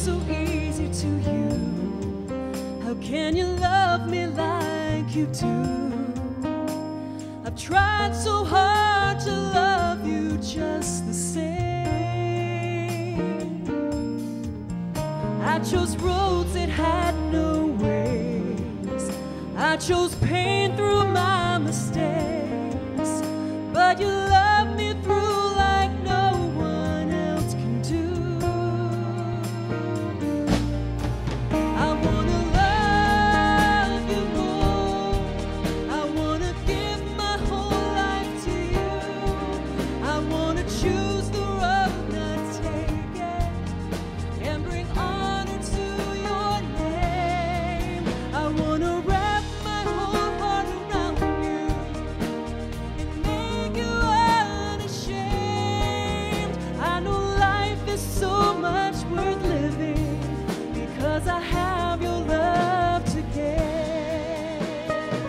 so easy to you? How can you love me like you do? I've tried so hard to love you just the same. I chose roads that had no ways. I chose pain through my mistakes. But you love me through like no one else can do. I wanna love you more. I wanna give my whole life to you. I wanna choose the road not taken and bring honor to your name. I wanna wrap my whole heart around you and make you unashamed. I know life is so much worth living because I have your love to give.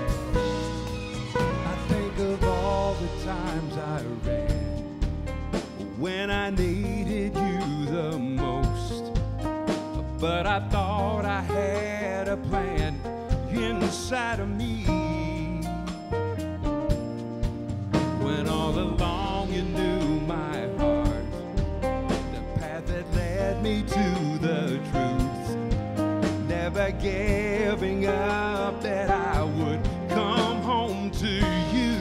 I think of all the times I ran when I needed you the most, but I thought I had a plan inside of me, when all along you knew my heart, the path that led me to the truth, never giving up that I would come home to you.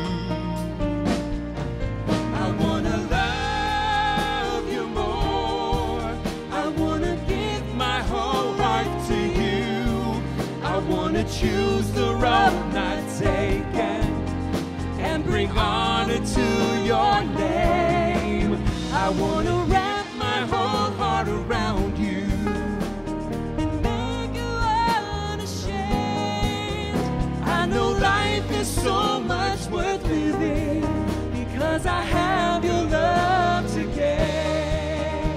I wanna love you more. I wanna give My whole heart to you, I wanna choose the road not taken and bring honor to your name. I wanna wrap my whole heart around you and make you unashamed. I know life is so much worth living because I have your love to give.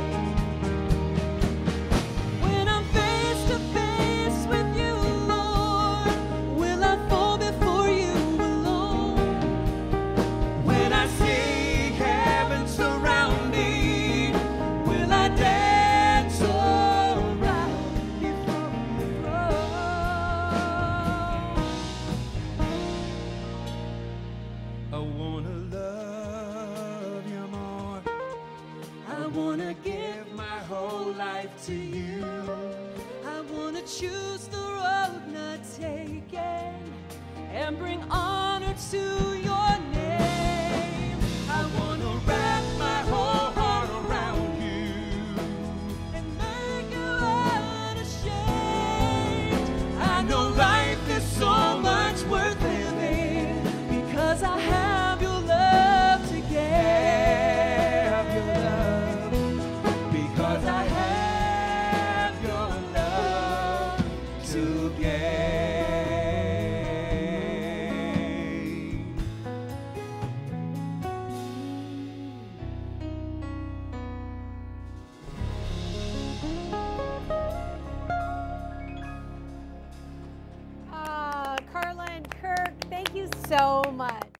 When I'm face to face with you, Lord, will I fall before you alone? when I see heaven surrounding. Will I dance around before the throne? I wanna love you more. I wanna give My whole life to you. I wanna choose the road not taken and bring honor to your